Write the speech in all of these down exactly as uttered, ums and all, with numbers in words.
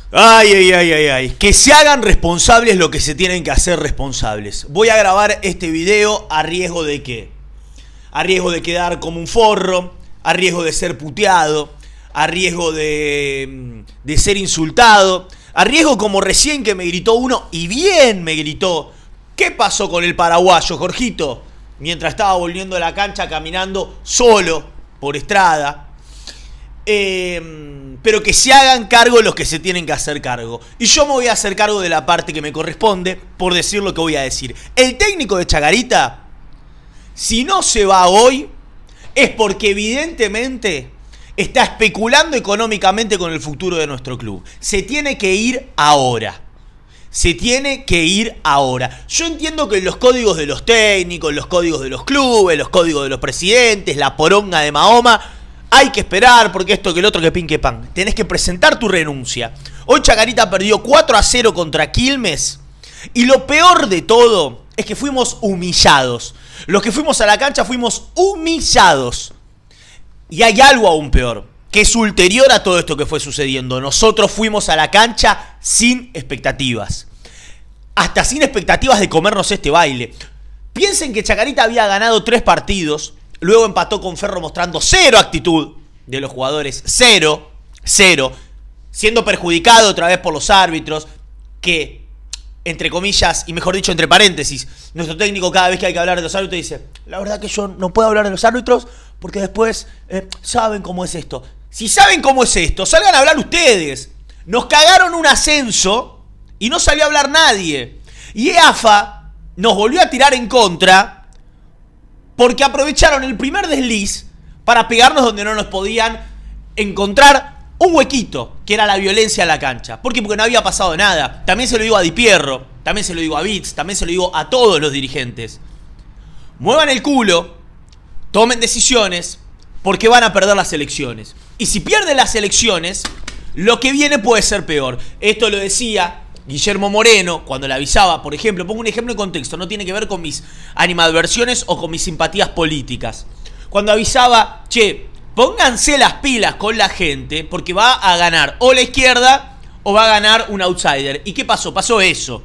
Ay, ay, ay, ay, ay. Que se hagan responsables lo que se tienen que hacer responsables. Voy a grabar este video a riesgo de qué. A riesgo de quedar como un forro, a riesgo de ser puteado, a riesgo de, de ser insultado, a riesgo como recién que me gritó uno, y bien me gritó, ¿qué pasó con el paraguayo, Jorgito? Mientras estaba volviendo a la cancha caminando solo por Estrada. Eh, pero que se hagan cargo los que se tienen que hacer cargo. Y yo me voy a hacer cargo de la parte que me corresponde por decir lo que voy a decir. El técnico de Chacarita, si no se va hoy, es porque evidentemente está especulando económicamente con el futuro de nuestro club. Se tiene que ir ahora. Se tiene que ir ahora. Yo entiendo que los códigos de los técnicos, los códigos de los clubes, los códigos de los presidentes, la poronga de Mahoma, hay que esperar porque esto que el otro que pin que pan. Tenés que presentar tu renuncia. Hoy Chacarita perdió cuatro a cero contra Quilmes. Y lo peor de todo es que fuimos humillados. Los que fuimos a la cancha fuimos humillados. Y hay algo aún peor, que es ulterior a todo esto que fue sucediendo. Nosotros fuimos a la cancha sin expectativas. Hasta sin expectativas de comernos este baile. Piensen que Chacarita había ganado tres partidos. Luego empató con Ferro mostrando cero actitud de los jugadores. Cero, cero. Siendo perjudicado otra vez por los árbitros. Que, entre comillas, y mejor dicho, entre paréntesis, nuestro técnico cada vez que hay que hablar de los árbitros dice: la verdad que yo no puedo hablar de los árbitros porque después eh, saben cómo es esto. Si saben cómo es esto, salgan a hablar ustedes. Nos cagaron un ascenso y no salió a hablar nadie. Y E A F A nos volvió a tirar en contra porque aprovecharon el primer desliz para pegarnos donde no nos podían encontrar un huequito, que era la violencia en la cancha. ¿Por qué? Porque no había pasado nada. También se lo digo a Di Pierro, también se lo digo a Bits, también se lo digo a todos los dirigentes. Muevan el culo, tomen decisiones, porque van a perder las elecciones. Y si pierden las elecciones, lo que viene puede ser peor. Esto lo decía Guillermo Moreno cuando le avisaba, por ejemplo, pongo un ejemplo en contexto, no tiene que ver con mis animadversiones o con mis simpatías políticas. Cuando avisaba, che, pónganse las pilas con la gente porque va a ganar o la izquierda o va a ganar un outsider. ¿Y qué pasó? Pasó eso.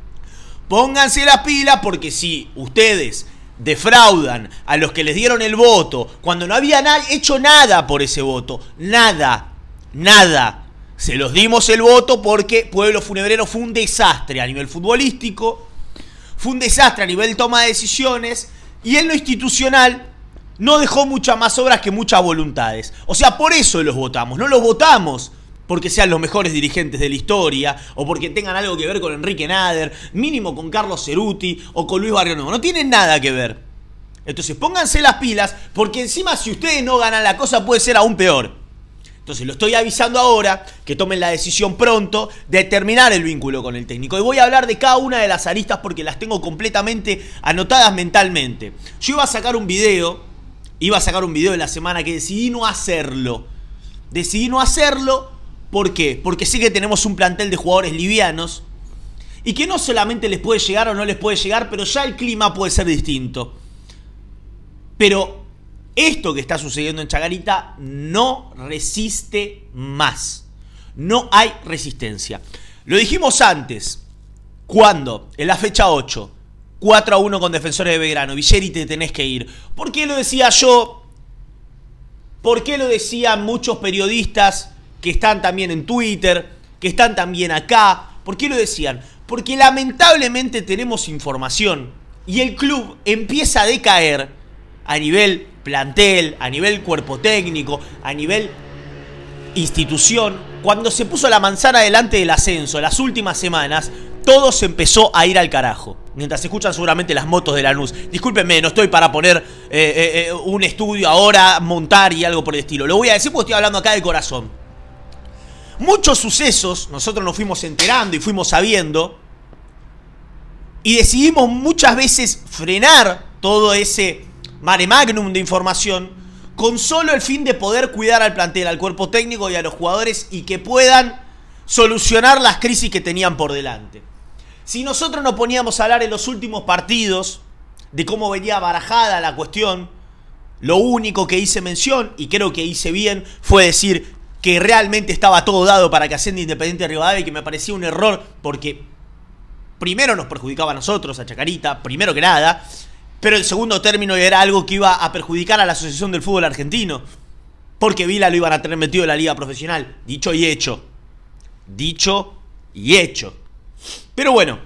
Pónganse las pilas porque si ustedes defraudan a los que les dieron el voto cuando no habían hecho nada por ese voto, nada, nada, se los dimos el voto porque Pueblo Funebrero fue un desastre a nivel futbolístico, fue un desastre a nivel toma de decisiones y en lo institucional no dejó muchas más obras que muchas voluntades. O sea, por eso los votamos. No los votamos porque sean los mejores dirigentes de la historia o porque tengan algo que ver con Enrique Nader, mínimo con Carlos Ceruti o con Luis Barrio Nuevo. No tienen nada que ver. Entonces pónganse las pilas porque encima si ustedes no ganan la cosa puede ser aún peor. Entonces lo estoy avisando ahora, que tomen la decisión pronto de terminar el vínculo con el técnico. Y voy a hablar de cada una de las aristas porque las tengo completamente anotadas mentalmente. Yo iba a sacar un video, iba a sacar un video de la semana que decidí no hacerlo. Decidí no hacerlo, ¿por qué? Porque sé que tenemos un plantel de jugadores livianos y que no solamente les puede llegar o no les puede llegar, pero ya el clima puede ser distinto. Pero esto que está sucediendo en Chacarita no resiste más. No hay resistencia. Lo dijimos antes. ¿Cuándo? En la fecha ocho. cuatro a uno con Defensores de Belgrano. Villeri, te tenés que ir. ¿Por qué lo decía yo? ¿Por qué lo decían muchos periodistas que están también en Twitter? Que están también acá. ¿Por qué lo decían? Porque lamentablemente tenemos información. Y el club empieza a decaer a nivel plantel, a nivel cuerpo técnico, a nivel institución. Cuando se puso la manzana delante del ascenso, las últimas semanas, todo se empezó a ir al carajo. Mientras se escuchan seguramente las motos de Lanús. Discúlpenme, no estoy para poner eh, eh, un estudio ahora, montar y algo por el estilo. Lo voy a decir porque estoy hablando acá de corazón. Muchos sucesos, nosotros nos fuimos enterando y fuimos sabiendo. Y decidimos muchas veces frenar todo ese mare magnum de información con solo el fin de poder cuidar al plantel, al cuerpo técnico y a los jugadores y que puedan solucionar las crisis que tenían por delante. Si nosotros nos poníamos a hablar en los últimos partidos de cómo venía barajada la cuestión, lo único que hice mención, y creo que hice bien, fue decir que realmente estaba todo dado para que ascienda Independiente Rivadavia y que me parecía un error porque primero nos perjudicaba a nosotros, a Chacarita, primero que nada, pero el segundo término era algo que iba a perjudicar a la Asociación del Fútbol Argentino, porque Vila lo iban a tener metido en la liga profesional. Dicho y hecho. Dicho y hecho. Pero bueno,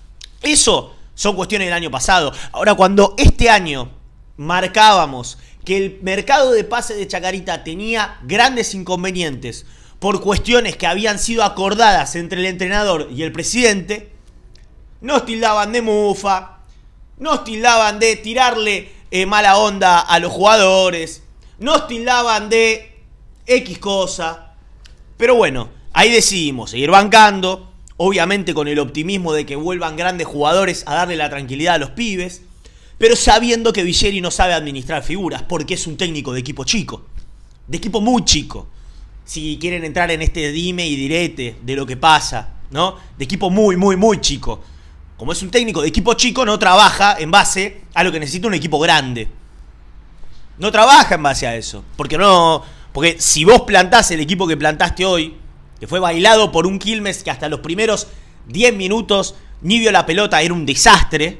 eso son cuestiones del año pasado. Ahora, cuando este año marcábamos que el mercado de pases de Chacarita tenía grandes inconvenientes por cuestiones que habían sido acordadas entre el entrenador y el presidente, nos tildaban de mufa, nos tildaban de tirarle eh, mala onda a los jugadores, nos tildaban de X cosa. Pero bueno, ahí decidimos seguir bancando, obviamente con el optimismo de que vuelvan grandes jugadores a darle la tranquilidad a los pibes, pero sabiendo que Villeri no sabe administrar figuras, porque es un técnico de equipo chico, de equipo muy chico. Si quieren entrar en este dime y direte de lo que pasa, ¿no? De equipo muy, muy, muy chico. Como es un técnico de equipo chico, no trabaja en base a lo que necesita un equipo grande. No trabaja en base a eso. Porque no. Porque si vos plantás el equipo que plantaste hoy, que fue bailado por un Quilmes que hasta los primeros diez minutos ni vio la pelota, era un desastre.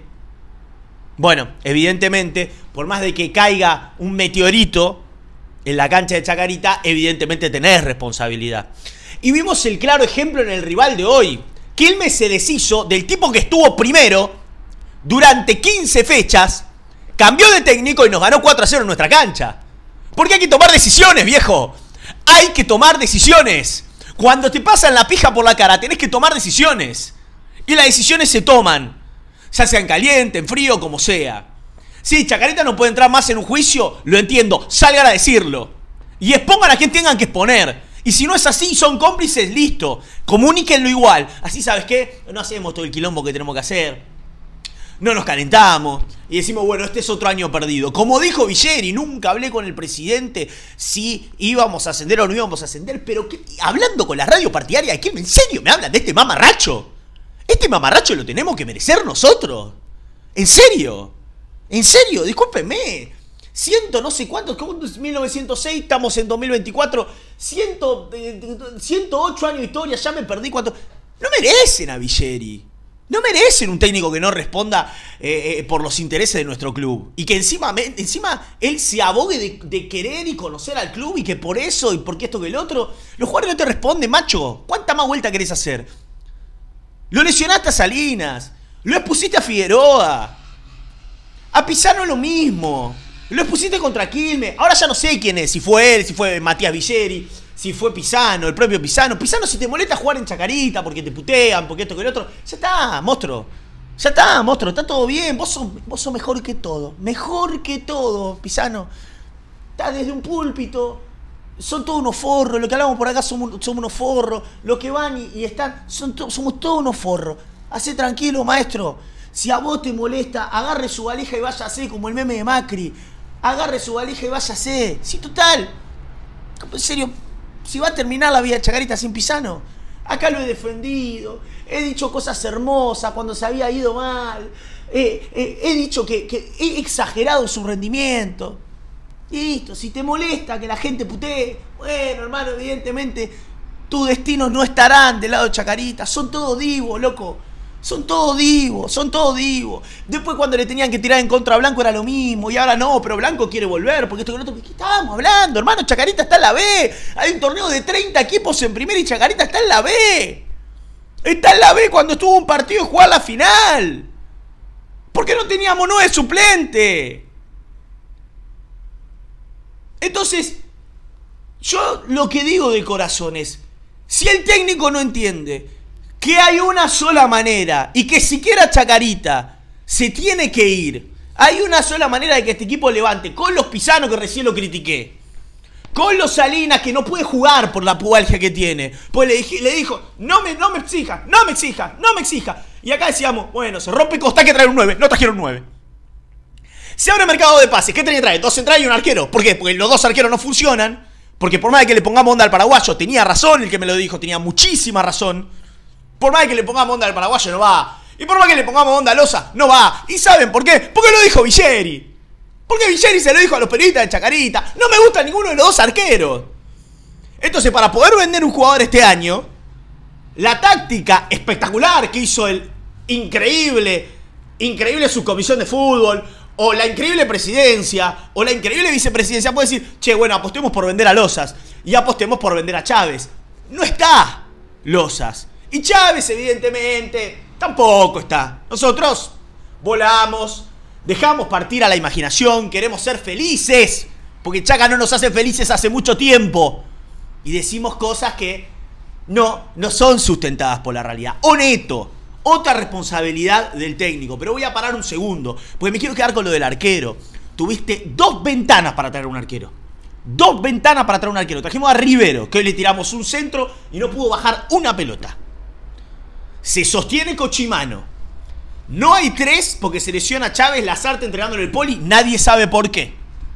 Bueno, evidentemente, por más de que caiga un meteorito en la cancha de Chacarita, evidentemente tenés responsabilidad. Y vimos el claro ejemplo en el rival de hoy. Quilmes se deshizo del tipo que estuvo primero durante quince fechas, cambió de técnico y nos ganó cuatro a cero en nuestra cancha. Porque hay que tomar decisiones, viejo. Hay que tomar decisiones. Cuando te pasan la pija por la cara, tenés que tomar decisiones. Y las decisiones se toman, ya sea en caliente, en frío, como sea. Sí, Chacarita no puede entrar más en un juicio, lo entiendo, salgan a decirlo. Y expongan a quien tengan que exponer. Y si no es así, son cómplices, listo. Comuníquenlo igual. Así, ¿sabes qué? No hacemos todo el quilombo que tenemos que hacer. No nos calentamos. Y decimos, bueno, este es otro año perdido. Como dijo Villeri, nunca hablé con el presidente si íbamos a ascender o no íbamos a ascender. Pero que, hablando con la radio partidaria de Quilmes, ¿en serio me hablan de este mamarracho? Este mamarracho lo tenemos que merecer nosotros. ¿En serio? ¿En serio? Discúlpenme. Ciento no sé cuántos, como en mil novecientos seis, estamos en dos mil veinticuatro. Ciento, eh, ciento ocho años de historia, ya me perdí cuánto. No merecen a Villeri. No merecen un técnico que no responda eh, eh, por los intereses de nuestro club. Y que encima, encima él se abogue de, de querer y conocer al club y que por eso y porque esto que el otro. Los jugadores no te responden, macho. ¿Cuánta más vuelta querés hacer? Lo lesionaste a Salinas. Lo expusiste a Figueroa. A Pizarro lo mismo. Lo expusiste contra Quilmes. Ahora ya no sé quién es. Si fue él, si fue Matías Villeri, si fue Pisano, el propio Pisano. Pisano, si te molesta jugar en Chacarita porque te putean, porque esto que el otro. Ya está, monstruo. Ya está, monstruo. Está todo bien. Vos sos, vos sos mejor que todo. Mejor que todo, Pisano. Estás desde un púlpito. Son todos unos forros. Lo que hablamos por acá somos, somos unos forros. Los que van y, y están. Son to, somos todos unos forros. Hacé tranquilo, maestro. Si a vos te molesta, agarre su valija y váyase, como el meme de Macri. Agarre su valija y váyase. Sí, total. En serio, si va a terminar la vida de Chacarita sin Pisano. Acá lo he defendido. He dicho cosas hermosas cuando se había ido mal. Eh, eh, he dicho que, que he exagerado su rendimiento. Listo, si te molesta que la gente putee, bueno, hermano, evidentemente tus destinos no estarán del lado de Chacarita. Son todos divos, loco. Son todos divos, son todos divos. Después cuando le tenían que tirar en contra a Blanco era lo mismo. Y ahora no, pero Blanco quiere volver. Porque esto que no... ¿Qué estábamos hablando, hermano? Chacarita está en la B. Hay un torneo de treinta equipos en primera y Chacarita está en la B. Está en la B cuando estuvo un partido y jugar la final. ¿Por qué no teníamos nueve suplente? Entonces, yo lo que digo de corazón es, si el técnico no entiende que hay una sola manera y que siquiera Chacarita se tiene que ir, hay una sola manera de que este equipo levante, con los Pisano que recién lo critiqué, con los Salinas que no puede jugar por la pubalgia que tiene, pues le, dije, le dijo, no me, no me exija, no me exija, no me exija, y acá decíamos, bueno, se rompe Costa, que traer un nueve, no trajeron un nueve. Se abre mercado de pases, ¿qué tenía que traer? Dos centrales y un arquero. ¿Por qué? Porque los dos arqueros no funcionan. Porque por más de que le pongamos onda al paraguayo, tenía razón el que me lo dijo, tenía muchísima razón. Por más de que le pongamos onda al paraguayo, no va. Y por más que le pongamos onda a Loza, no va. ¿Y saben por qué? Porque lo dijo Villeri. Porque Villeri se lo dijo a los periodistas de Chacarita. No me gusta ninguno de los dos arqueros. Entonces, para poder vender un jugador este año, la táctica espectacular que hizo el increíble, increíble subcomisión de fútbol, o la increíble presidencia, o la increíble vicepresidencia, puede decir, che, bueno, apostemos por vender a Losas y apostemos por vender a Chávez. No está Losas. Y Chávez, evidentemente, tampoco está. Nosotros volamos, dejamos partir a la imaginación, queremos ser felices, porque Chaca no nos hace felices hace mucho tiempo. Y decimos cosas que no, no son sustentadas por la realidad. Honesto. Otra responsabilidad del técnico. Pero voy a parar un segundo, porque me quiero quedar con lo del arquero. Tuviste dos ventanas para traer un arquero. Dos ventanas para traer un arquero. Trajimos a Rivero, que hoy le tiramos un centro y no pudo bajar una pelota. Se sostiene Cochimano. No hay tres porque se lesiona Chávez, Lazarte entregándole el poli. Nadie sabe por qué.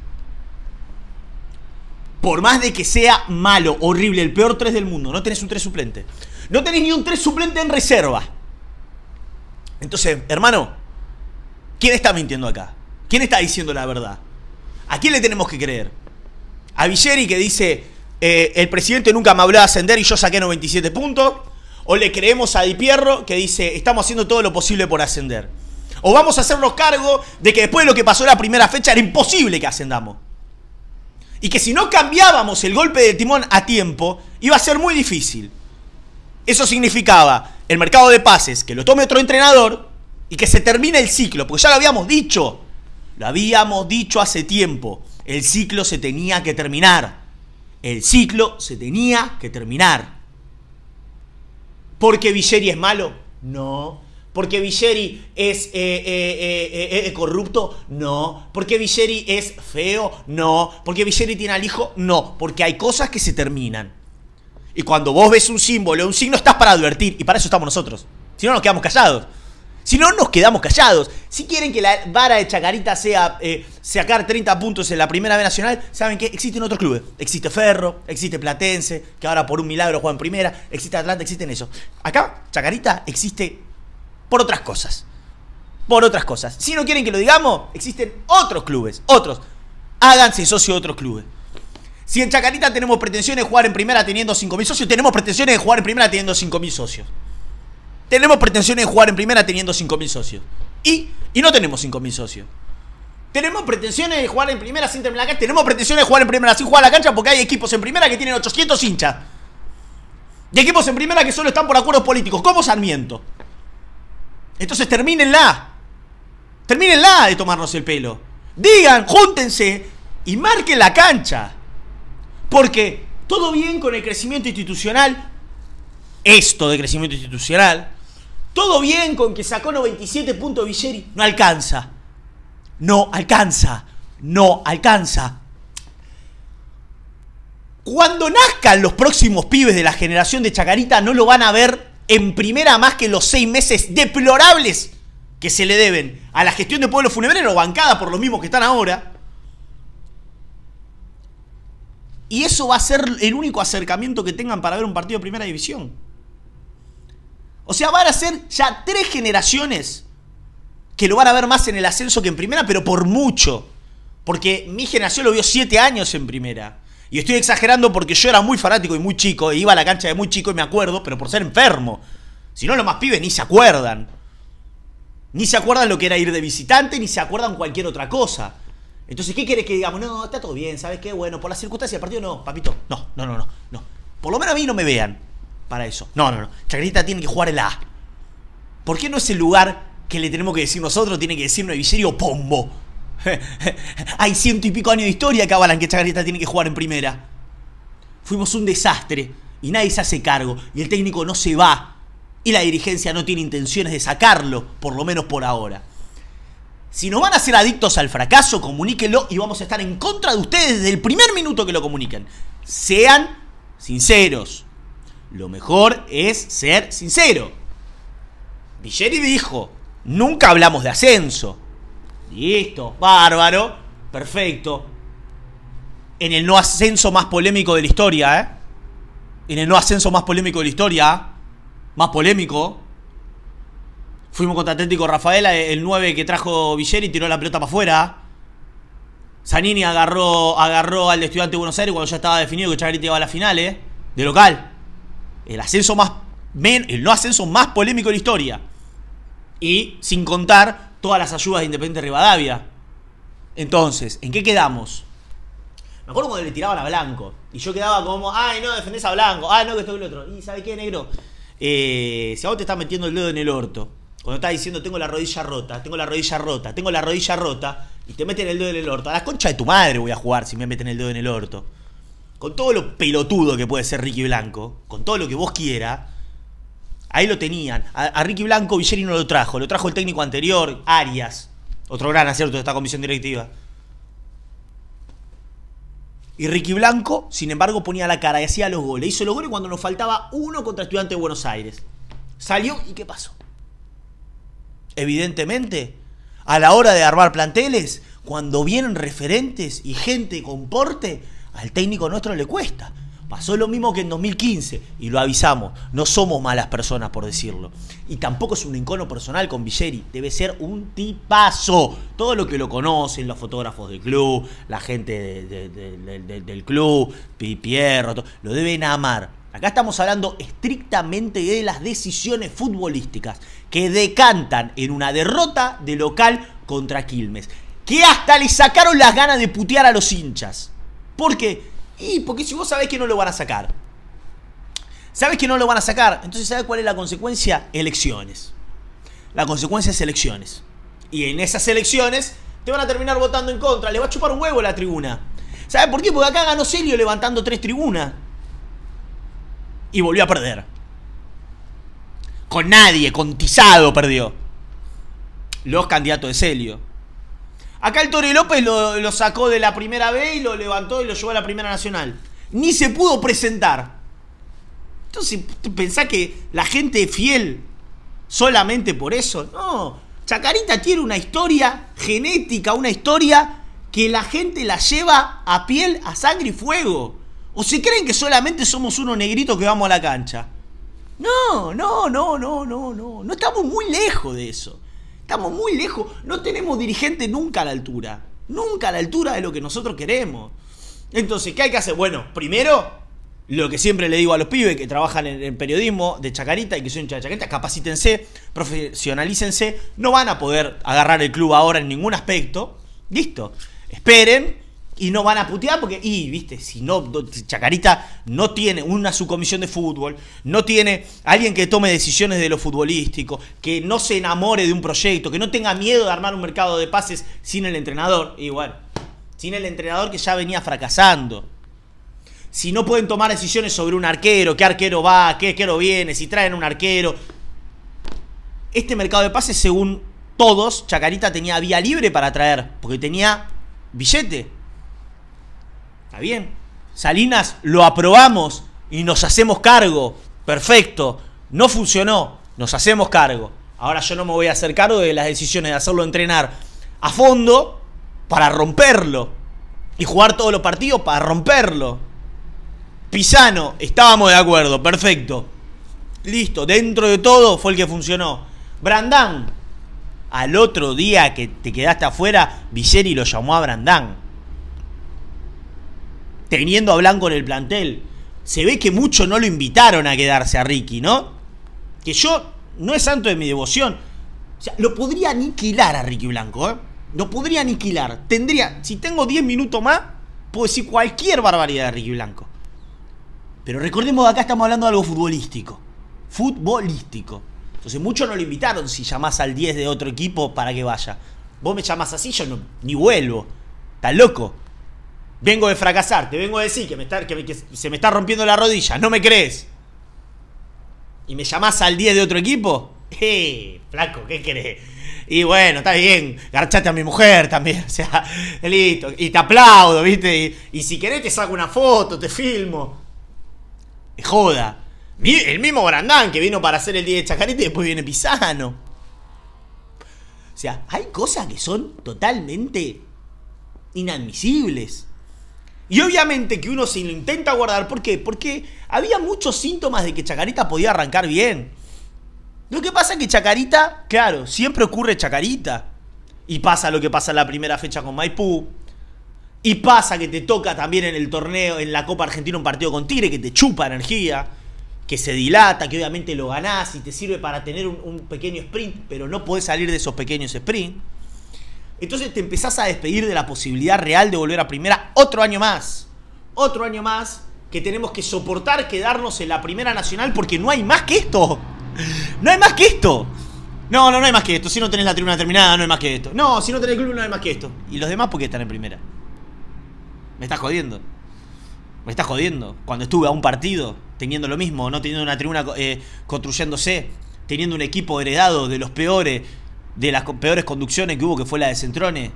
Por más de que sea malo, horrible, el peor tres del mundo, no tenés un tres suplente. No tenés ni un tres suplente en reserva. Entonces, hermano, ¿quién está mintiendo acá? ¿Quién está diciendo la verdad? ¿A quién le tenemos que creer? ¿A Villeri, que dice eh, el presidente nunca me habló de ascender y yo saqué noventa y siete puntos? ¿O le creemos a Di Pierro, que dice estamos haciendo todo lo posible por ascender? ¿O vamos a hacernos cargo de que después de lo que pasó en la primera fecha era imposible que ascendamos? Y que si no cambiábamos el golpe de timón a tiempo, iba a ser muy difícil. Eso significaba el mercado de pases, que lo tome otro entrenador y que se termine el ciclo, porque ya lo habíamos dicho. Lo habíamos dicho hace tiempo. El ciclo se tenía que terminar. El ciclo se tenía que terminar. ¿Porque Villeri es malo? No. ¿Porque Villeri es eh, eh, eh, eh, corrupto? No. ¿Porque Villeri es feo? No. ¿Porque Villeri tiene al hijo? No. Porque hay cosas que se terminan. Y cuando vos ves un símbolo, un signo, estás para advertir. Y para eso estamos nosotros. Si no, nos quedamos callados. Si no, nos quedamos callados. Si quieren que la vara de Chacarita sea eh, sacar treinta puntos en la Primera B Nacional, ¿saben qué? Existen otros clubes. Existe Ferro, existe Platense, que ahora por un milagro juega en Primera. Existe Atlanta, existen eso. Acá, Chacarita existe por otras cosas. Por otras cosas. Si no quieren que lo digamos, existen otros clubes. Otros. Háganse socio de otros clubes. Si en Chacarita tenemos pretensiones de jugar en Primera teniendo cinco mil socios, tenemos pretensiones de jugar en Primera teniendo cinco mil socios. Tenemos pretensiones de jugar en Primera teniendo cinco mil socios. Y, y no tenemos cinco mil socios. Tenemos pretensiones de jugar en Primera sin terminar la cancha. Tenemos pretensiones de jugar en Primera sin jugar a la cancha porque hay equipos en Primera que tienen ochocientos hinchas. Y equipos en Primera que solo están por acuerdos políticos, como Sarmiento. Entonces termínenla. Termínenla de tomarnos el pelo. Digan, júntense y marquen la cancha. Porque todo bien con el crecimiento institucional. Esto de crecimiento institucional. Todo bien con que sacó noventa y siete puntos Villeri. No alcanza. No alcanza. No alcanza. Cuando nazcan los próximos pibes de la generación de Chacarita, no lo van a ver en Primera más que los seis meses deplorables que se le deben a la gestión de Pueblo Funebrero, bancada por los mismos que están ahora. Y eso va a ser el único acercamiento que tengan para ver un partido de Primera División. O sea, van a ser ya tres generaciones que lo van a ver más en el ascenso que en Primera, pero por mucho. Porque mi generación lo vio siete años en Primera. Y estoy exagerando porque yo era muy fanático y muy chico. E iba a la cancha de muy chico y me acuerdo, pero por ser enfermo. Si no, los más pibes ni se acuerdan. Ni se acuerdan lo que era ir de visitante, ni se acuerdan cualquier otra cosa. Entonces, ¿qué querés que digamos? No, está todo bien, ¿sabes qué? Bueno, por las circunstancias del partido, no, papito. No, no, no, no, no. Por lo menos a mí no me vean para eso. No, no, no. Chacarita tiene que jugar el A. ¿Por qué no es el lugar que le tenemos que decir nosotros? Tiene que decirnos Villeri o Pombo. Hay ciento y pico años de historia que avalan que Chacarita tiene que jugar en Primera. Fuimos un desastre y nadie se hace cargo. Y el técnico no se va. Y la dirigencia no tiene intenciones de sacarlo, por lo menos por ahora. Si no van a ser adictos al fracaso, comuníquenlo y vamos a estar en contra de ustedes desde el primer minuto que lo comuniquen. Sean sinceros. Lo mejor es ser sincero. Villeri dijo, nunca hablamos de ascenso. Listo, bárbaro, perfecto. En el no ascenso más polémico de la historia, ¿eh? En el no ascenso más polémico de la historia, más polémico. Fuimos contra Atlético Rafaela, el nueve que trajo Villeri tiró la pelota para afuera. Zanini agarró, agarró al de Estudiantes de Buenos Aires cuando ya estaba definido que Chacarita iba a la final, ¿eh? De local. El ascenso más... el no ascenso más polémico de la historia. Y sin contar todas las ayudas de Independiente Rivadavia. Entonces, ¿en qué quedamos? Me acuerdo cuando le tiraban a Blanco. Y yo quedaba como, ay, no, defendés a Blanco. Ay, no, que esto y lo otro. ¿Y sabe qué, negro? Eh, si a vos te estás metiendo el dedo en el orto, cuando estás diciendo tengo la rodilla rota, tengo la rodilla rota, tengo la rodilla rota, y te meten el dedo en el orto, a la concha de tu madre voy a jugar si me meten el dedo en el orto. Con todo lo pelotudo que puede ser Ricky Blanco, con todo lo que vos quieras, ahí lo tenían. A, a Ricky Blanco Villeri no lo trajo, lo trajo el técnico anterior, Arias, otro gran acierto de esta comisión directiva. Y Ricky Blanco, sin embargo, ponía la cara y hacía los goles. Hizo los goles cuando nos faltaba uno contra Estudiantes de Buenos Aires. Salió y ¿qué pasó? Evidentemente, a la hora de armar planteles, cuando vienen referentes y gente con porte, al técnico nuestro le cuesta. Pasó lo mismo que en dos mil quince, y lo avisamos, no somos malas personas por decirlo. Y tampoco es un encono personal con Villeri, debe ser un tipazo. Todo lo que lo conocen, los fotógrafos del club, la gente de, de, de, de, de, del club, Pierro, todo, lo deben amar. Acá estamos hablando estrictamente de las decisiones futbolísticas que decantan en una derrota de local contra Quilmes, que hasta le sacaron las ganas de putear a los hinchas. ¿Por qué? Y porque si vos sabés que no lo van a sacar, sabés que no lo van a sacar, entonces ¿sabés cuál es la consecuencia? Elecciones. La consecuencia es elecciones. Y en esas elecciones te van a terminar votando en contra. Le va a chupar un huevo la tribuna. ¿Sabés por qué? Porque acá ganó Celio levantando tres tribunas. Y volvió a perder. Con nadie, con Tizado perdió. Los candidatos de Celio. Acá el Tore López lo, lo sacó de la primera B y lo levantó y lo llevó a la primera nacional. Ni se pudo presentar. Entonces, ¿pensás que la gente es fiel solamente por eso? No. Chacarita tiene una historia genética, una historia que la gente la lleva a piel, a sangre y fuego. ¿O se creen que solamente somos unos negritos que vamos a la cancha? No, no, no, no, no, no. No estamos muy lejos de eso. Estamos muy lejos. No tenemos dirigente nunca a la altura. Nunca a la altura de lo que nosotros queremos. Entonces, ¿qué hay que hacer? Bueno, primero, lo que siempre le digo a los pibes que trabajan en el periodismo de Chacarita y que son hinchas de Chacarita, capacítense, profesionalícense. No van a poder agarrar el club ahora en ningún aspecto. Listo. Esperen. Y no van a putear porque, y viste, si no, Chacarita no tiene una subcomisión de fútbol, no tiene alguien que tome decisiones de lo futbolístico, que no se enamore de un proyecto, que no tenga miedo de armar un mercado de pases sin el entrenador. Y bueno, sin el entrenador que ya venía fracasando. Si no pueden tomar decisiones sobre un arquero, qué arquero va, qué arquero viene, si traen un arquero. Este mercado de pases, según todos, Chacarita tenía vía libre para traer, porque tenía billete. Está bien. Salinas lo aprobamos y nos hacemos cargo. Perfecto. No funcionó. Nos hacemos cargo. Ahora yo no me voy a hacer cargo de las decisiones de hacerlo entrenar a fondo para romperlo. Y jugar todos los partidos para romperlo. Pisano, estábamos de acuerdo. Perfecto. Listo. Dentro de todo fue el que funcionó. Brandán. Al otro día que te quedaste afuera, Villeri lo llamó a Brandán. Teniendo a Blanco en el plantel. Se ve que muchos no lo invitaron a quedarse a Ricky, ¿no? Que yo, no es santo de mi devoción. O sea, lo podría aniquilar a Ricky Blanco, ¿eh? Lo podría aniquilar. Tendría, si tengo diez minutos más, puedo decir cualquier barbaridad de Ricky Blanco. Pero recordemos que acá estamos hablando de algo futbolístico. Futbolístico. Entonces muchos no lo invitaron si llamás al diez de otro equipo para que vaya. Vos me llamás así, yo no, ni vuelvo. ¿Estás loco? Vengo de fracasar, te vengo a decir que, me está, que, que se me está rompiendo la rodilla, ¿no me crees? ¿Y me llamás al diez de otro equipo? ¡Eh, flaco, qué querés! Y bueno, está bien, garchaste a mi mujer también, o sea, listo. Y te aplaudo, ¿viste? Y, y si querés te saco una foto, te filmo. Joda. El mismo Brandán que vino para hacer el diez de Chacarita y después viene Pisano. O sea, hay cosas que son totalmente inadmisibles. Y obviamente que uno se lo intenta guardar. ¿Por qué? Porque había muchos síntomas de que Chacarita podía arrancar bien. Lo que pasa es que Chacarita, claro, siempre ocurre Chacarita. Y pasa lo que pasa en la primera fecha con Maipú. Y pasa que te toca también en el torneo, en la Copa Argentina, un partido con Tigre que te chupa energía, que se dilata, que obviamente lo ganás y te sirve para tener un, un pequeño sprint, pero no podés salir de esos pequeños sprints. Entonces te empezás a despedir de la posibilidad real de volver a primera otro año más. Otro año más que tenemos que soportar quedarnos en la Primera Nacional porque no hay más que esto. No hay más que esto. No, no, no hay más que esto. Si no tenés la tribuna terminada, no hay más que esto. No, si no tenés el club, no hay más que esto. ¿Y los demás por qué están en primera? Me estás jodiendo. Me estás jodiendo. Cuando estuve a un partido teniendo lo mismo, no teniendo una tribuna eh, construyéndose, teniendo un equipo heredado de los peores, de las peores conducciones que hubo, que fue la de Centrone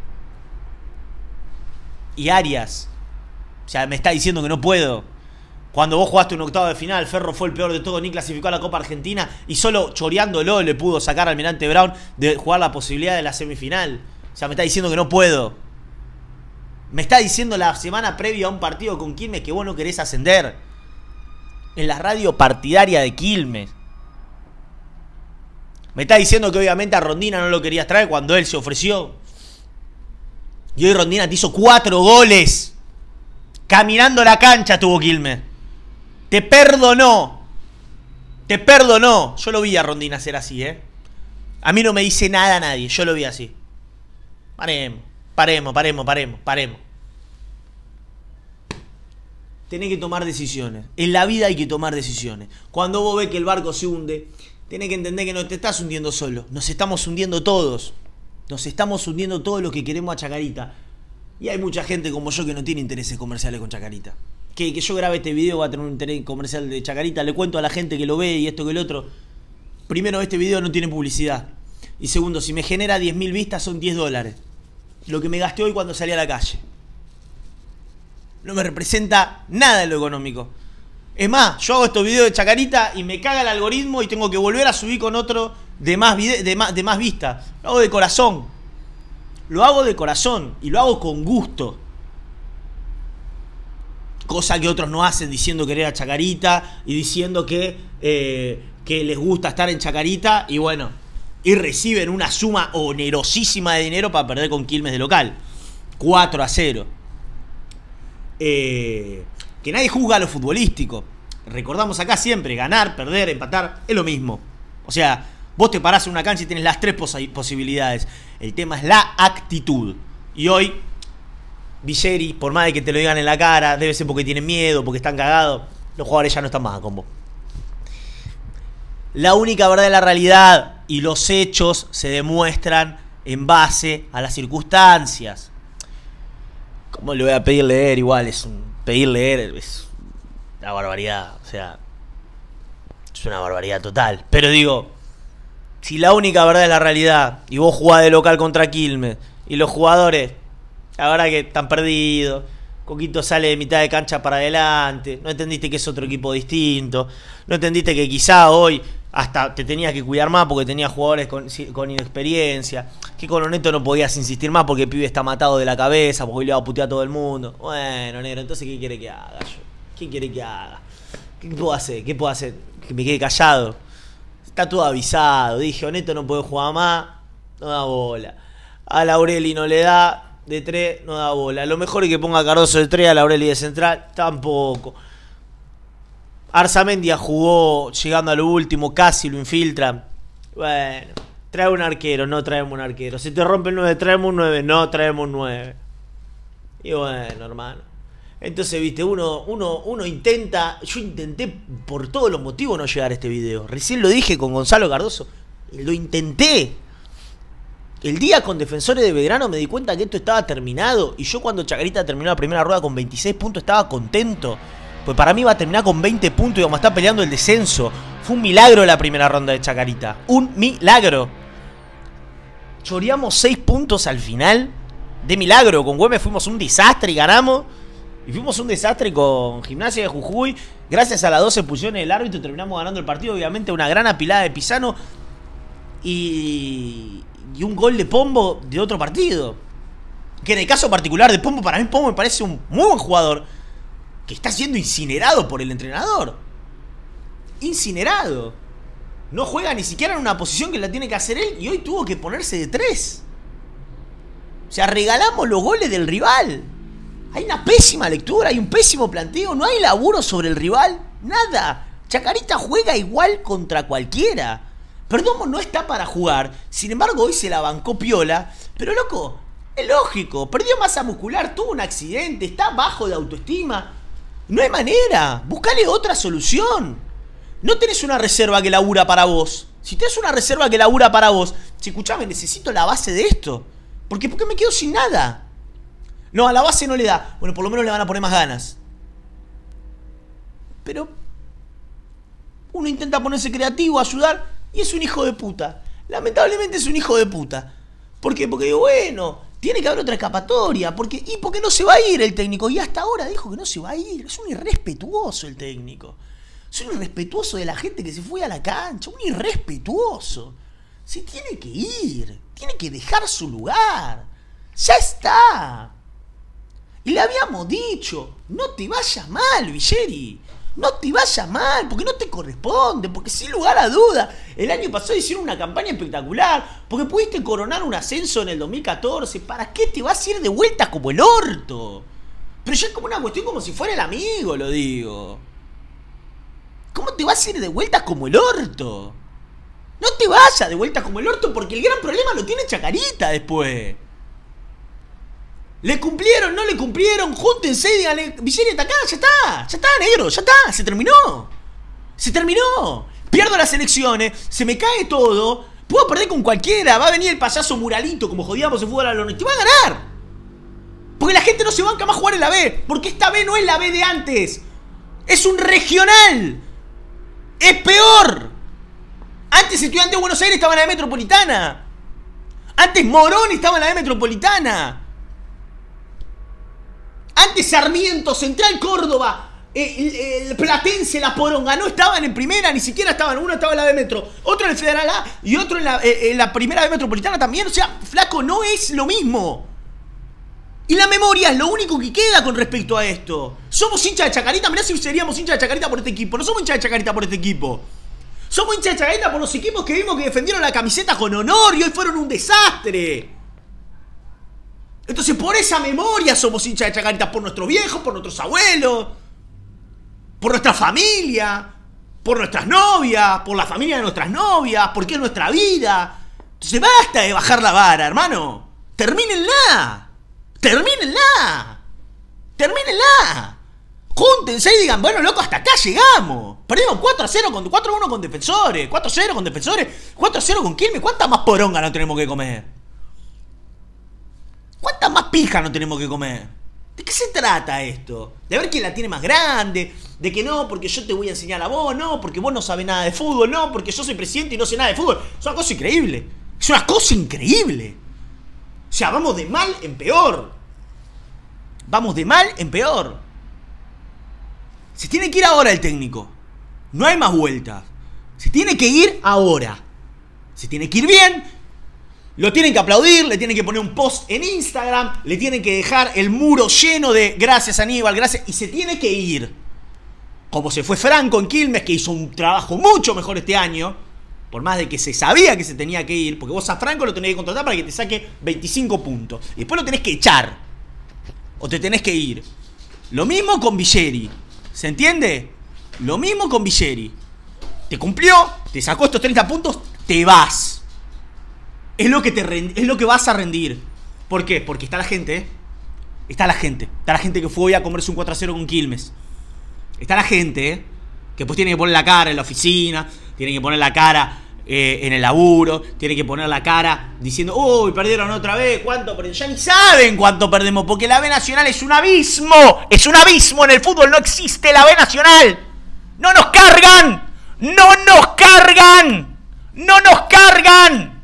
y Arias. O sea, me está diciendo que no puedo. Cuando vos jugaste un octavo de final, Ferro fue el peor de todo, ni clasificó a la Copa Argentina y solo choreándolo le pudo sacar al Almirante Brown de jugar la posibilidad de la semifinal. O sea, me está diciendo que no puedo. Me está diciendo la semana previa a un partido con Quilmes que vos no querés ascender. En la radio partidaria de Quilmes. Me está diciendo que obviamente a Rondina no lo querías traer cuando él se ofreció. Y hoy Rondina te hizo cuatro goles. Caminando la cancha tuvo Quilmes. Te perdonó. Te perdonó. Yo lo vi a Rondina hacer así, ¿eh? A mí no me dice nada nadie. Yo lo vi así. Paremos. Paremos, paremos, paremos, paremos. Tenés que tomar decisiones. En la vida hay que tomar decisiones. Cuando vos ves que el barco se hunde, tenés que entender que no te estás hundiendo solo. Nos estamos hundiendo todos. Nos estamos hundiendo todos los que queremos a Chacarita. Y hay mucha gente como yo que no tiene intereses comerciales con Chacarita. Que, que yo grabe este video va a tener un interés comercial de Chacarita. Le cuento a la gente que lo ve y esto que el otro. Primero, este video no tiene publicidad. Y segundo, si me genera diez mil vistas son diez dólares. Lo que me gasté hoy cuando salí a la calle. No me representa nada en lo económico. Es más, yo hago estos videos de Chacarita y me caga el algoritmo y tengo que volver a subir con otro de más, de más, de más vistas. Lo hago de corazón. Lo hago de corazón y lo hago con gusto. Cosa que otros no hacen diciendo querer a Chacarita y diciendo que, eh, que les gusta estar en Chacarita y bueno, y reciben una suma onerosísima de dinero para perder con Quilmes de local. cuatro a cero. Eh, que nadie juzga a lo futbolístico. Recordamos acá siempre, ganar, perder, empatar, es lo mismo. O sea, vos te parás en una cancha y tienes las tres pos posibilidades. El tema es la actitud. Y hoy, Villeri, por más de que te lo digan en la cara, debe ser porque tienen miedo, porque están cagados, los jugadores ya no están más con vos. La única verdad de la realidad y los hechos se demuestran en base a las circunstancias. ¿Cómo le voy a pedir leer? Igual es un pedir leer, es una barbaridad. O sea, es una barbaridad total. Pero digo, si la única verdad es la realidad y vos jugás de local contra Quilmes y los jugadores, la verdad que están perdidos, Coquito sale de mitad de cancha para adelante, no entendiste que es otro equipo distinto, no entendiste que quizá hoy hasta te tenías que cuidar más porque tenías jugadores con, con inexperiencia, que con Oneto no podías insistir más porque el pibe está matado de la cabeza, porque hoy le va a putear a todo el mundo. Bueno, negro, entonces ¿qué quiere que haga yo? ¿Qué quiere que haga? ¿Qué puedo hacer? ¿Qué puedo hacer? Que me quede callado. Está todo avisado, dije, Oneto no puede jugar más, no da bola. A Laureli no le da, de tres no da bola. Lo mejor es que ponga a Cardoso de tres, a Laureli de central, tampoco. Arzamendia jugó llegando a lo último, casi lo infiltran. Bueno, trae un arquero, no traemos un arquero. Si te rompe el nueve, traemos un nueve, no traemos un nueve. Y bueno, hermano. Entonces, viste, uno, uno, uno intenta. Yo intenté por todos los motivos no llegar a este video. Recién lo dije con Gonzalo Cardoso. Lo intenté. El día con Defensores de Belgrano me di cuenta que esto estaba terminado. Y yo cuando Chacarita terminó la primera rueda con veintiséis puntos estaba contento. Pues para mí iba a terminar con veinte puntos y íbamos a estar peleando el descenso. Fue un milagro la primera ronda de Chacarita. Un milagro. Choreamos seis puntos al final. De milagro. Con Güemes fuimos un desastre y ganamos. Y fuimos un desastre con Gimnasia de Jujuy. Gracias a las doce expulsiones del árbitro terminamos ganando el partido. Obviamente una gran apilada de Pisano. Y, y un gol de Pombo de otro partido. Que en el caso particular de Pombo, para mí Pombo me parece un muy buen jugador. Que está siendo incinerado por el entrenador. Incinerado. No juega ni siquiera en una posición que la tiene que hacer él. Y hoy tuvo que ponerse de tres. O sea, regalamos los goles del rival. Hay una pésima lectura, hay un pésimo planteo, no hay laburo sobre el rival, nada. Chacarita juega igual contra cualquiera. Perdomo no está para jugar, sin embargo hoy se la bancó piola, pero loco, es lógico, perdió masa muscular, tuvo un accidente, está bajo de autoestima. No hay manera, buscale otra solución. No tenés una reserva que labura para vos. Si tenés una reserva que labura para vos, si escuchame, necesito la base de esto. Porque, porque me quedo sin nada. No, a la base no le da. Bueno, por lo menos le van a poner más ganas. Pero uno intenta ponerse creativo, ayudar, y es un hijo de puta. Lamentablemente es un hijo de puta. ¿Por qué? Porque digo, bueno, tiene que haber otra escapatoria. Porque, y porque no se va a ir el técnico. Y hasta ahora dijo que no se va a ir. Es un irrespetuoso el técnico. Es un irrespetuoso de la gente que se fue a la cancha. Un irrespetuoso. Se tiene que ir. Tiene que dejar su lugar. Ya está. Y le habíamos dicho, no te vayas mal, Villeri. No te vayas mal, porque no te corresponde, porque sin lugar a duda, el año pasado hicieron una campaña espectacular, porque pudiste coronar un ascenso en el dos mil catorce, ¿para qué te vas a ir de vuelta como el orto? Pero ya es como una cuestión como si fuera el amigo, lo digo. ¿Cómo te vas a ir de vuelta como el orto? No te vayas de vuelta como el orto, porque el gran problema lo tiene Chacarita después. ¿Le cumplieron? ¿No le cumplieron? Júntense y díganle, Villeri está acá, ya está, ya está, negro, ya está, se terminó. Se terminó. Pierdo las elecciones, se me cae todo, puedo perder con cualquiera, va a venir el payaso Muralito, como jodíamos en fútbol a los te va a ganar. Porque la gente no se banca más jugar en la B, porque esta B no es la B de antes. Es un regional. Es peor. Antes Estudiantes de Buenos Aires estaba en la B Metropolitana. Antes Morón estaba en la B Metropolitana. Antes Sarmiento, Central Córdoba, el, el Platense, La Poronga, no estaban en primera, ni siquiera estaban. Uno estaba en la B Metro, otro en el Federal A y otro en la, en la primera B Metropolitana también. O sea, flaco, no es lo mismo. Y la memoria es lo único que queda con respecto a esto. Somos hinchas de Chacarita, mirá si seríamos hinchas de Chacarita por este equipo. No somos hinchas de Chacarita por este equipo. Somos hinchas de Chacarita por los equipos que vimos que defendieron la camiseta con honor y hoy fueron un desastre. Entonces por esa memoria somos hinchas de Chacarita, por nuestros viejos, por nuestros abuelos, por nuestra familia, por nuestras novias, por la familia de nuestras novias, porque es nuestra vida. Entonces basta de bajar la vara, hermano. Termínenla. Termínenla. Termínenla. Júntense y digan, bueno, loco, hasta acá llegamos. Perdimos cuatro a cero, con cuatro a uno con Defensores, cuatro a cero con Defensores, cuatro a cero con Quilmes. ¿Cuánta más poronga no tenemos que comer? ¿Cuántas más pijas no tenemos que comer? ¿De qué se trata esto? ¿De ver quién la tiene más grande? ¿De que no, porque yo te voy a enseñar a vos? No, porque vos no sabés nada de fútbol. No, porque yo soy presidente y no sé nada de fútbol. Es una cosa increíble. Es una cosa increíble. O sea, vamos de mal en peor. Vamos de mal en peor. Se tiene que ir ahora el técnico. No hay más vueltas. Se tiene que ir ahora. Se tiene que ir bien. Lo tienen que aplaudir, le tienen que poner un post en Instagram, le tienen que dejar el muro lleno de gracias Aníbal, gracias, y se tiene que ir. Como se fue Franco en Quilmes, que hizo un trabajo mucho mejor este año, por más de que se sabía que se tenía que ir, porque vos a Franco lo tenés que contratar para que te saque veinticinco puntos. Y después lo tenés que echar, o te tenés que ir. Lo mismo con Villeri, ¿se entiende? Lo mismo con Villeri. Te cumplió, te sacó estos treinta puntos, te vas. Es lo que te rend... es lo que vas a rendir. ¿Por qué? Porque está la gente, ¿eh? Está la gente. Está la gente que fue hoy a comerse un cuatro a cero con Quilmes. Está la gente, ¿eh? Que pues tiene que poner la cara en la oficina, tiene que poner la cara eh, en el laburo, tiene que poner la cara diciendo, uy, perdieron otra vez, ¿cuánto perdieron? Ya ni saben cuánto perdemos, porque la B Nacional es un abismo. Es un abismo en el fútbol, no existe la B Nacional. No nos cargan. No nos cargan. No nos cargan.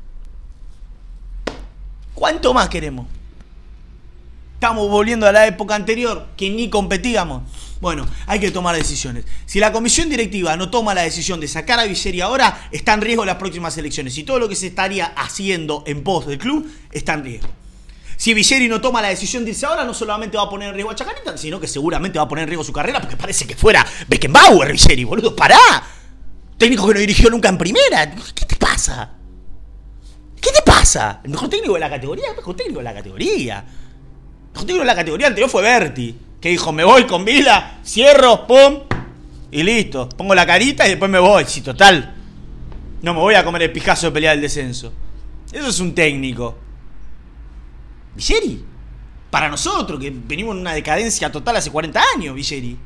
¿Cuánto más queremos? Estamos volviendo a la época anterior, que ni competíamos. Bueno, hay que tomar decisiones. Si la comisión directiva no toma la decisión de sacar a Villeri ahora, está en riesgo las próximas elecciones. Y todo lo que se estaría haciendo en pos del club está en riesgo. Si Villeri no toma la decisión de irse ahora, no solamente va a poner en riesgo a Chacarita, sino que seguramente va a poner en riesgo su carrera, porque parece que fuera Beckenbauer, Villeri, boludo. ¡Pará! Técnico que no dirigió nunca en primera. ¿Qué te pasa? ¿Qué te pasa? El mejor técnico de la categoría, el mejor técnico de la categoría. mejor técnico de la categoría anterior fue Berti, que dijo, me voy con Vila, cierro, pum, y listo. Pongo la carita y después me voy. Sí, total, no me voy a comer el pijazo de pelear el descenso. Eso es un técnico. Vigieri, para nosotros, que venimos en una decadencia total hace cuarenta años, Vigieri.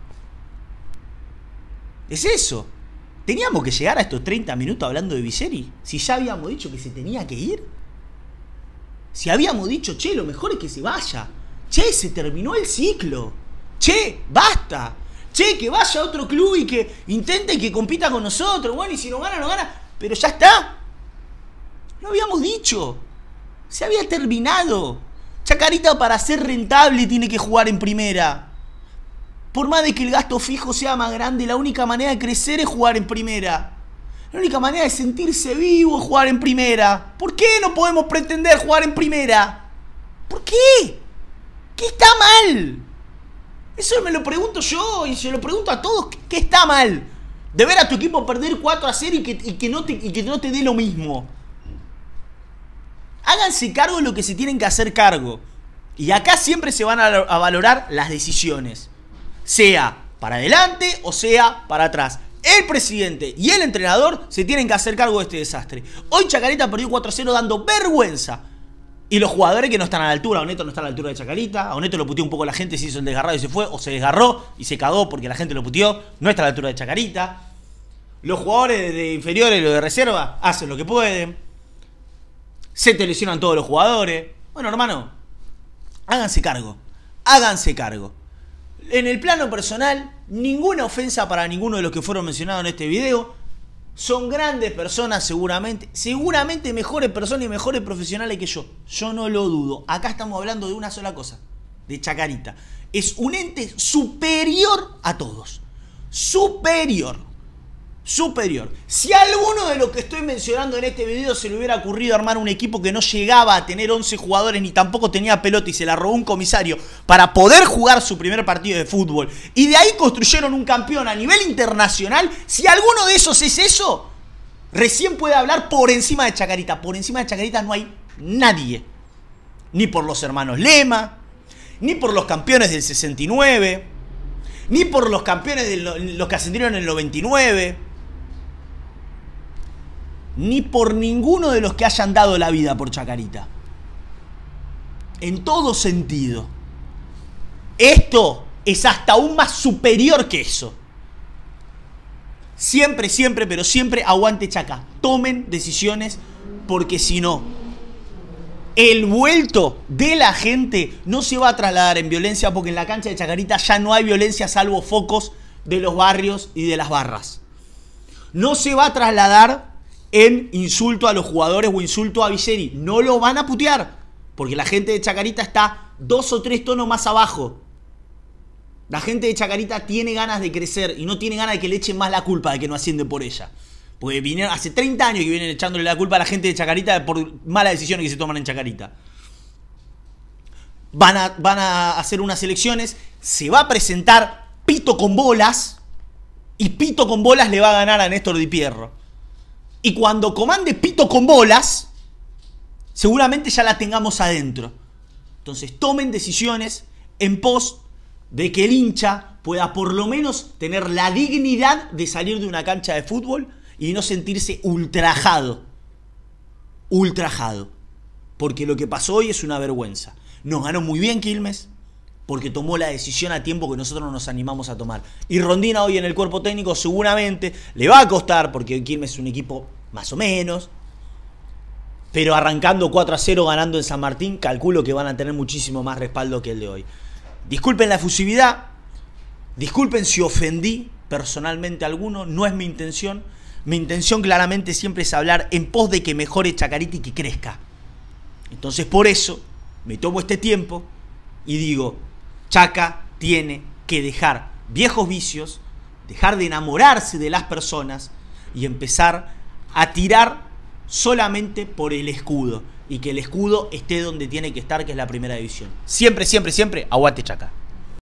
Es eso. ¿Teníamos que llegar a estos treinta minutos hablando de Vigieri? Si ya habíamos dicho que se tenía que ir. Si habíamos dicho, che, lo mejor es que se vaya. Che, se terminó el ciclo. Che, basta. Che, que vaya a otro club y que intente y que compita con nosotros. Bueno, y si no gana, no gana. Pero ya está. Lo habíamos dicho. Se había terminado. Chacarita, para ser rentable, tiene que jugar en primera. Por más de que el gasto fijo sea más grande, la única manera de crecer es jugar en primera. La única manera de sentirse vivo es jugar en primera. ¿Por qué no podemos pretender jugar en primera? ¿Por qué? ¿Qué está mal? Eso me lo pregunto yo y se lo pregunto a todos. ¿Qué está mal? De ver a tu equipo perder cuatro a cero y que, y que, no, te, y que no te dé lo mismo. Háganse cargo de lo que se tienen que hacer cargo. Y acá siempre se van a, a valorar las decisiones. Sea para adelante o sea para atrás. El presidente y el entrenador se tienen que hacer cargo de este desastre. Hoy Chacarita perdió cuatro a cero dando vergüenza. Y los jugadores que no están a la altura. Oneto no está a la altura de Chacarita. A Oneto lo puteó un poco la gente, se hizo el desgarrado y se fue. O se desgarró y se cagó porque la gente lo puteó. No está a la altura de Chacarita. Los jugadores de inferiores y los de reserva hacen lo que pueden. Se te lesionan todos los jugadores. Bueno, hermano, háganse cargo. Háganse cargo. En el plano personal, ninguna ofensa para ninguno de los que fueron mencionados en este video. Son grandes personas seguramente. Seguramente mejores personas y mejores profesionales que yo. Yo no lo dudo. Acá estamos hablando de una sola cosa. De Chacarita. Es un ente superior a todos. Superior. Superior. Si a alguno de los que estoy mencionando en este video se le hubiera ocurrido armar un equipo que no llegaba a tener once jugadores ni tampoco tenía pelota y se la robó un comisario para poder jugar su primer partido de fútbol y de ahí construyeron un campeón a nivel internacional, si alguno de esos es eso, recién puede hablar por encima de Chacarita. Por encima de Chacarita no hay nadie. Ni por los hermanos Lema, ni por los campeones del sesenta y nueve, ni por los campeones de los que ascendieron en el noventa y nueve. Ni por ninguno de los que hayan dado la vida por Chacarita. En todo sentido. Esto es hasta aún más superior que eso. Siempre, siempre, pero siempre aguante Chaca. Tomen decisiones porque si no, el vuelto de la gente no se va a trasladar en violencia porque en la cancha de Chacarita ya no hay violencia salvo focos de los barrios y de las barras. No se va a trasladar en insulto a los jugadores o insulto a Vigieri. No lo van a putear, porque la gente de Chacarita está dos o tres tonos más abajo. La gente de Chacarita tiene ganas de crecer y no tiene ganas de que le echen más la culpa de que no asciende por ella. Porque vinieron, hace treinta años que vienen echándole la culpa a la gente de Chacarita por malas decisiones que se toman en Chacarita. Van a, van a hacer unas elecciones, se va a presentar Pito con bolas y Pito con bolas le va a ganar a Néstor Di Pierro. Y cuando comande Pito con bolas, seguramente ya la tengamos adentro. Entonces tomen decisiones en pos de que el hincha pueda por lo menos tener la dignidad de salir de una cancha de fútbol y no sentirse ultrajado. Ultrajado. Porque lo que pasó hoy es una vergüenza. Nos ganó muy bien Quilmes, porque tomó la decisión a tiempo que nosotros no nos animamos a tomar. Y Rondina hoy en el cuerpo técnico seguramente le va a costar, porque Quilmes es un equipo más o menos, pero arrancando cuatro a cero ganando en San Martín, calculo que van a tener muchísimo más respaldo que el de hoy. Disculpen la efusividad, disculpen si ofendí personalmente a alguno, no es mi intención. Mi intención claramente siempre es hablar en pos de que mejore Chacarita y que crezca. Entonces por eso me tomo este tiempo y digo, Chaca tiene que dejar viejos vicios, dejar de enamorarse de las personas y empezar a tirar solamente por el escudo. Y que el escudo esté donde tiene que estar, que es la primera división. Siempre, siempre, siempre, aguante Chaca.